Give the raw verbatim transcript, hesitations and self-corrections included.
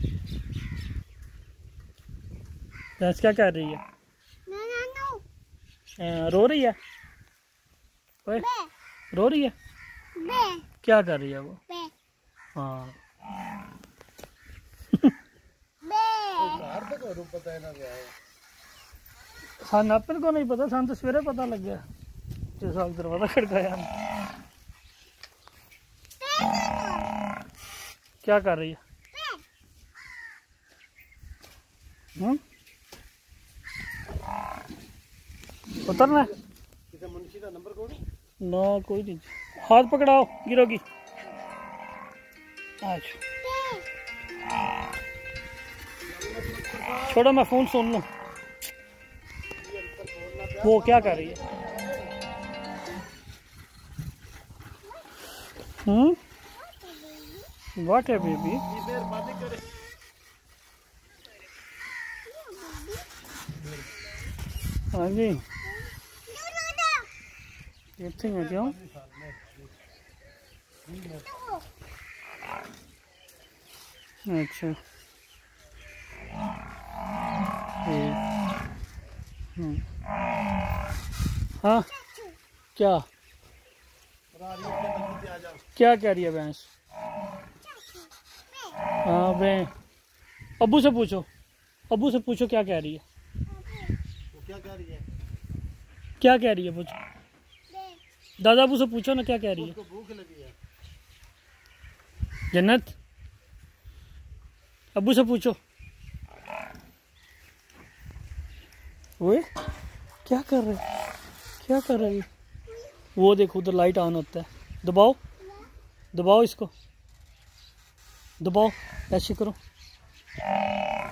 भैंस क्या कर रही है? आ, रो रही है? ओए, रो रही है? क्या कर रही है वो? हाँ सान अपन को नहीं पता, सान तो सवेरे पता लग गया जिस वक्त दरवाजा खड़काया। क्या कर रही है? हम्म उतरना है? ना कोई नहीं, हाथ पकड़ाओ गिरोगी। अच्छा छोड़ो, मैं फोन सुन लूं। वो क्या कर रही है? हम्म व्हाट है बेबी? हाँ जी, देखते हैं क्यों। अच्छा हम्म हाँ क्या क्या कह रही है भैंस? हाँ भैं अब्बू से पूछो, अब्बू से पूछो क्या कह रही है? क्या कह रही है? क्या कह रही है पूछो, दादा अब्बू से पूछो ना क्या कह रही है। भूख लगी है जन्नत, अब्बू से पूछो। ओए क्या कर रहे, क्या कर रही है? वो देखो उधर लाइट ऑन होता है, दबाओ दबाओ इसको, दबाओ ऐसे करो।